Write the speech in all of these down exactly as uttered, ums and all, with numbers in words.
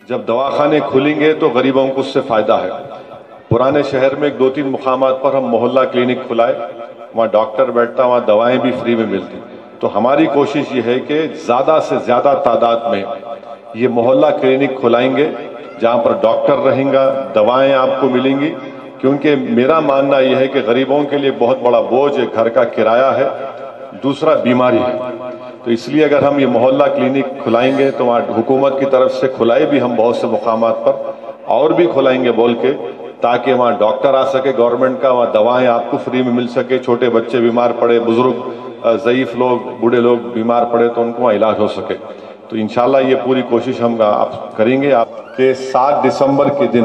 جب دواخانے کھلیں گے تو غریبوں کو اس سے فائدہ ہے۔ پرانے شہر میں ایک دو تین مقامات پر ہم محلہ کلینک کھلائے، وہاں ڈاکٹر بیٹھتا، وہاں دوائیں بھی فری میں ملتی۔ تو ہماری کوشش یہ ہے کہ زیادہ سے زیادہ تعداد میں یہ محلہ کلینک کھلائیں گے جہاں پر ڈاکٹر رہیں گا، دوائیں آپ کو ملیں گی، کیونکہ میرا ماننا یہ ہے کہ غریبوں کے لیے بہت بڑا بوجھ ہے، گھر کا کرایہ ہے، دوسرا بیماری ہے۔ تو اس لیے اگر ہم یہ محلہ کلینک کھلائیں گے تو وہاں حکومت کی طرف سے کھلائے بھی ہم بہت سے مقامات پر، اور بھی کھلائیں گے بول کے، تاکہ وہاں ڈاکٹر آ سکے گورنمنٹ کا، وہاں دوائیں آپ کو فری میں مل سکے، چھوٹے بچے بیمار پڑے، بزرگ ضعیف لوگ، بوڑھے لوگ بیمار پڑے تو ان کو وہاں علاج ہو سکے۔ تو انشاءاللہ یہ پوری کوشش ہم آپ کریں گے۔ آپ کے سات دسمبر کے دن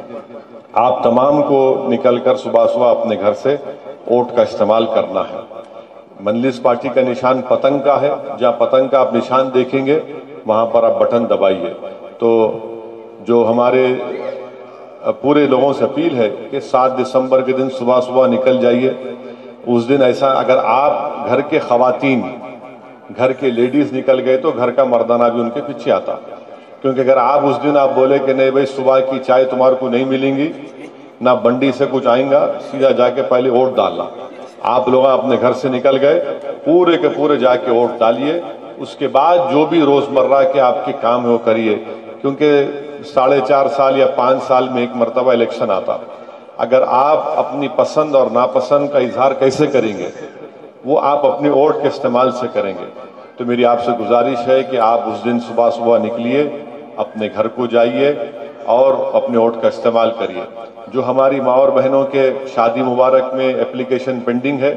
آپ تمام کو نکل کر صبح صبح اپنے گھر سے ووٹ کا استعمال کرنا ہے۔ مجلس پارٹی کا نشان پتنگ کا ہے، جہاں پتنگ کا آپ نشان دیکھیں گے وہاں پر آپ بٹن دبائیے۔ تو جو ہمارے پورے لوگوں سے اپیل ہے کہ سات دسمبر کے دن صبح صبح نکل جائیے۔ اس دن ایسا اگر آپ گھر کے خواتین، گھر کے لیڈیز نکل گئے تو گھر کا مردانہ بھی ان کے پیچھے آتا، کیونکہ اگر آپ اس دن آپ بولے کہ نہیں بھائی صبح کی چائے تمہارے کو نہیں ملیں گی، نہ بنڈی سے کچھ آئیں گا، سیدھا جا کے پہلے ووٹ ڈالنا۔ آپ لوگ اپنے گھر سے نکل گئے، پورے کے پورے جا کے ووٹ ڈالیے۔ اس کے بعد جو بھی روزمرہ کے آپ کے کام ہے وہ کریے، کیونکہ ساڑھے چار سال یا پانچ سال میں ایک مرتبہ الیکشن آتا۔ اگر آپ اپنی پسند اور ناپسند کا اظہار کیسے کریں گے، وہ آپ اپنے ووٹ کے استعمال سے کریں گے۔ تو میری آپ سے گزارش ہے کہ آپ اس دن صبح صبح نکلیے، اپنے گھر کو جائیے اور اپنے ووٹ کا استعمال کریے۔ جو ہماری ماں اور بہنوں کے شادی مبارک میں اپلیکیشن پینڈنگ ہے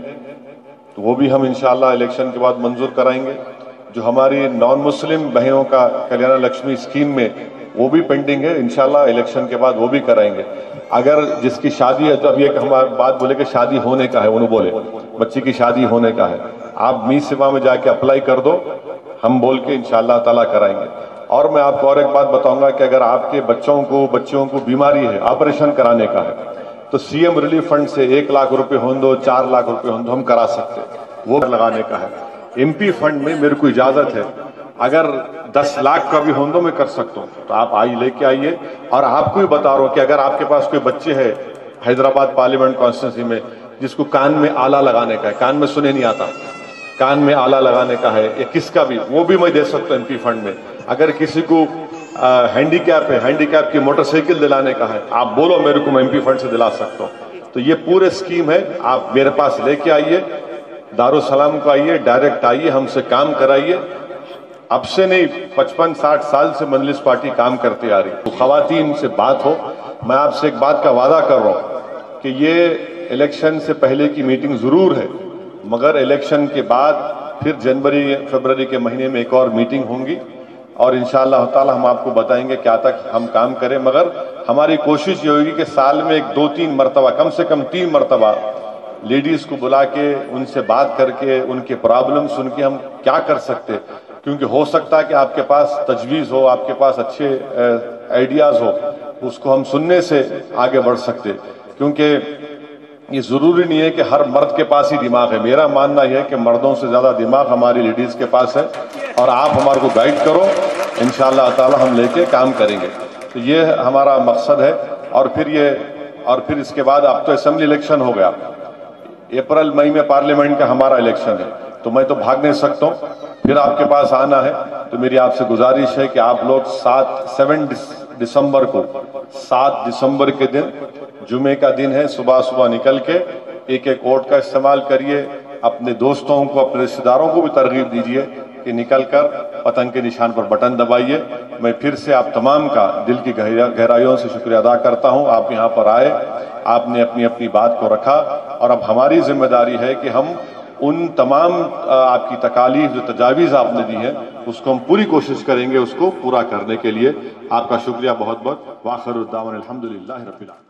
تو وہ بھی ہم انشاءاللہ الیکشن کے بعد منظور کرائیں گے۔ جو ہماری نان مسلم بہنوں کا کلیانہ لکشمی اسکیم میں وہ بھی پینڈنگ ہے، انشاءاللہ الیکشن کے بعد وہ بھی کرائیں گے۔ اگر جس کی شادی ہے تو اب یہ کہ ہماری بات بولے کہ شادی ہونے کا ہے، انہوں بولے بچی کی شادی ہونے کا ہے، آپ می سیوا میں جا کے اپلائی کر دو، ہم بول کے انشاءاللہ تعالیٰ کرائیں گے۔ اور میں آپ کو اور ایک بات بتاؤں گا کہ اگر آپ کے بچوں کو بچیوں کو بیماری ہے، آپریشن کرانے کا ہے، تو سی ایم ریلیف فنڈ سے ایک لاکھ روپے ہوں دو، چار لاکھ روپے ہوں دو، ہم کرا سکتے، وہ لگانے کا ہے۔ ایم پی فنڈ میں میرے کو اجازت ہے، اگر دس لاکھ کا بھی ہوں دو میں کر سکتا ہوں، تو آپ آئی لے کے آئیے۔ اور آپ کو بھی بتا رہا ہوں کہ اگر آپ کے پاس کوئی بچے ہے حیدرآباد پارلیمنٹ کانسٹیٹوینسی میں جس کو کان میں آلہ لگانے کا ہے، کان میں سنے نہیں آتا، کان میں آلہ لگانے کا ہے، یا کس کا بھی، وہ بھی میں دے سکتا ہوں ایم پی فنڈ میں۔ اگر کسی کو ہینڈی کیپ ہے، ہینڈی کیپ کی موٹر سائیکل دلانے کا ہے، آپ بولو میرے کو، میں ایم پی فنڈ سے دلا سکتا ہوں۔ تو یہ پورے اسکیم ہے، آپ میرے پاس لے کے آئیے، دارالسلام کو آئیے، ڈائریکٹ آئیے، ہم سے کام کرائیے۔ اب سے نہیں، پچپن ساٹھ سال سے مجلس پارٹی کام کرتے آ رہی۔ تو خواتین سے بات ہو، میں آپ سے ایک بات کا وعدہ کر رہا ہوں کہ یہ الیکشن سے پہلے کی میٹنگ ضرور ہے، مگر الیکشن کے بعد پھر جنوری فروری کے مہینے میں ایک اور میٹنگ ہوں گی، اور انشاءاللہ تعالی ہم آپ کو بتائیں گے کیا تک ہم کام کریں۔ مگر ہماری کوشش یہ ہوگی کہ سال میں ایک دو تین مرتبہ، کم سے کم تین مرتبہ لیڈیز کو بلا کے ان سے بات کر کے ان کے پرابلم سن کے ہم کیا کر سکتے، کیونکہ ہو سکتا ہے کہ آپ کے پاس تجویز ہو، آپ کے پاس اچھے آئیڈیاز ہو، اس کو ہم سننے سے آگے بڑھ سکتے۔ کیونکہ یہ ضروری نہیں ہے کہ ہر مرد کے پاس ہی دماغ ہے، میرا ماننا یہ ہے کہ مردوں سے زیادہ دماغ ہماری لیڈیز کے پاس ہے، اور آپ ہمارے کو گائیڈ کرو، انشاءاللہ تعالی ہم لے کے کام کریں گے۔ تو یہ ہمارا مقصد ہے۔ اور پھر یہ اور پھر اس کے بعد اب تو اسمبلی الیکشن ہو گیا، اپریل مئی میں پارلیمنٹ کا ہمارا الیکشن ہے، تو میں تو بھاگ نہیں سکتا ہوں، پھر آپ کے پاس آنا ہے۔ تو میری آپ سے گزارش ہے کہ آپ لوگ سات سیون دسمبر کو سات دسمبر کے دن جمعے کا دن ہے، صبح صبح نکل کے ایک ایک ووٹ کا استعمال کریے، اپنے دوستوں کو، اپنے رشتہ داروں کو بھی ترغیب دیجیے کہ نکل کر پتنگ کے نشان پر بٹن دبائیے۔ میں پھر سے آپ تمام کا دل کی گہرائیوں سے شکریہ ادا کرتا ہوں، آپ یہاں پر آئے، آپ نے اپنی اپنی بات کو رکھا، اور اب ہماری ذمہ داری ہے کہ ہم ان تمام آپ کی تکالیف جو تجاویز آپ نے دی ہیں اس کو ہم پوری کوشش کریں گے اس کو پورا کرنے کے لیے۔ آپ کا شکریہ بہت بہت۔ وآخر الدعوانا الحمدللہ رب العالمین۔